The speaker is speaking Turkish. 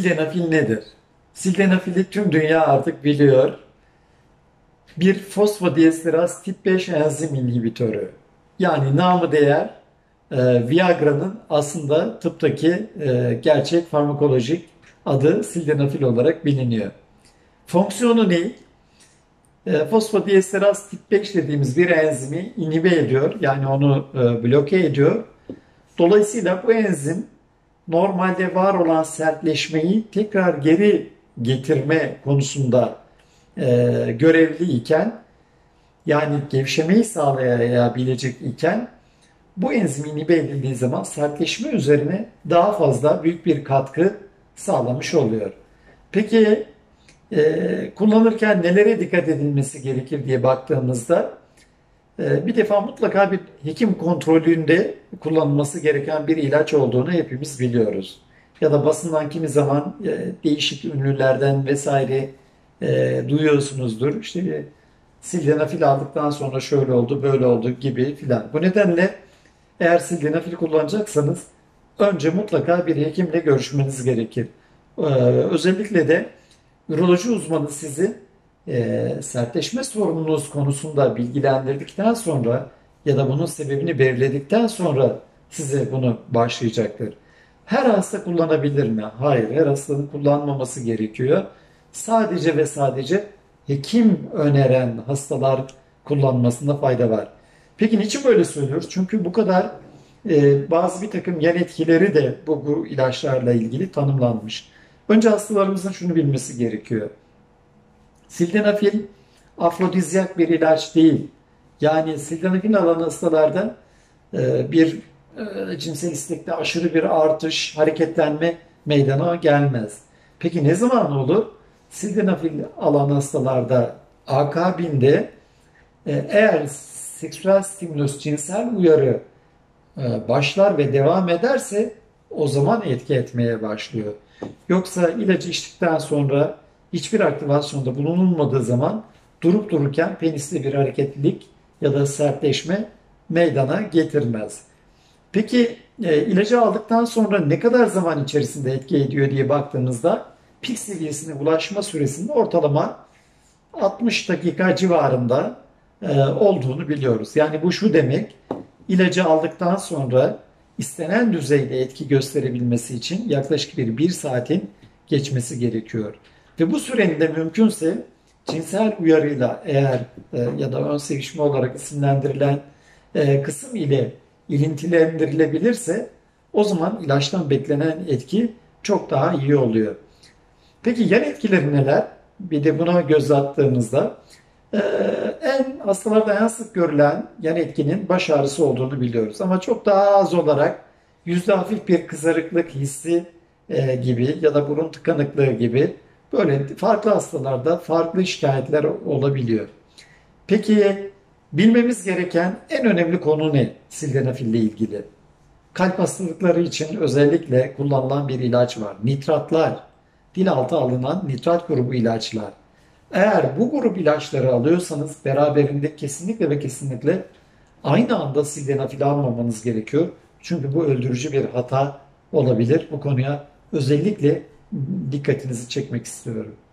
Sildenafil nedir? Sildenafili tüm dünya artık biliyor. Bir fosfodiesteraz tip 5 enzim inhibitörü. Yani namı değer Viagra'nın aslında tıptaki gerçek farmakolojik adı sildenafil olarak biliniyor. Fonksiyonu ne? Fosfodiesteraz tip 5 dediğimiz bir enzimi inhibe ediyor. Yani onu bloke ediyor. Dolayısıyla bu enzim normalde var olan sertleşmeyi tekrar geri getirme konusunda görevli iken, yani gevşemeyi sağlayabilecek iken, bu enzim inhibe edildiği zaman sertleşme üzerine daha fazla büyük bir katkı sağlamış oluyor. Peki kullanırken nelere dikkat edilmesi gerekir diye baktığımızda bir defa mutlaka bir hekim kontrolünde kullanılması gereken bir ilaç olduğunu hepimiz biliyoruz. Ya da basından kimi zaman değişik ünlülerden vesaire duyuyorsunuzdur. İşte sildenafil aldıktan sonra şöyle oldu, böyle oldu gibi filan. Bu nedenle eğer sildenafil kullanacaksanız önce mutlaka bir hekimle görüşmeniz gerekir. Özellikle de üroloji uzmanı sizi sertleşme sorununuz konusunda bilgilendirdikten sonra ya da bunun sebebini belirledikten sonra size bunu başlayacaktır. Her hasta kullanabilir mi? Hayır, her hastanın kullanmaması gerekiyor. Sadece ve sadece hekim öneren hastalar kullanmasında fayda var. Peki niçin böyle söylüyoruz? Çünkü bu kadar bazı bir takım yan etkileri de bu ilaçlarla ilgili tanımlanmış. Önce hastalarımızın şunu bilmesi gerekiyor. Sildenafil afrodizyak bir ilaç değil. Yani sildenafil alan hastalarda bir cinsel istekte aşırı bir artış, hareketlenme meydana gelmez. Peki ne zaman olur? Sildenafil alan hastalarda akabinde eğer seksüel stimulus, cinsel uyarı başlar ve devam ederse o zaman etki etmeye başlıyor. Yoksa ilacı içtikten sonra hiçbir aktivasyonda bulunulmadığı zaman durup dururken peniste bir hareketlilik ya da sertleşme meydana getirmez. Peki ilacı aldıktan sonra ne kadar zaman içerisinde etki ediyor diye baktığımızda pik seviyesine ulaşma süresinin ortalama 60 dakika civarında olduğunu biliyoruz. Yani bu şu demek, ilacı aldıktan sonra istenen düzeyde etki gösterebilmesi için yaklaşık bir saatin geçmesi gerekiyor. Ve bu sürenin de mümkünse cinsel uyarıyla eğer ya da ön sevişme olarak isimlendirilen kısım ile ilintilendirilebilirse o zaman ilaçtan beklenen etki çok daha iyi oluyor. Peki yan etkileri neler? Bir de buna göz attığımızda hastalarda en sık görülen yan etkinin baş ağrısı olduğunu biliyoruz. Ama çok daha az olarak yüzde hafif bir kızarıklık hissi gibi ya da burun tıkanıklığı gibi böyle farklı hastalarda farklı şikayetler olabiliyor. Peki bilmemiz gereken en önemli konu ne sildenafil ile ilgili? Kalp hastalıkları için özellikle kullanılan bir ilaç var. Nitratlar, dil altı alınan nitrat grubu ilaçlar. Eğer bu grup ilaçları alıyorsanız beraberinde kesinlikle ve kesinlikle aynı anda sildenafil almamanız gerekiyor. Çünkü bu öldürücü bir hata olabilir. Bu konuya özellikle dikkatinizi çekmek istiyorum.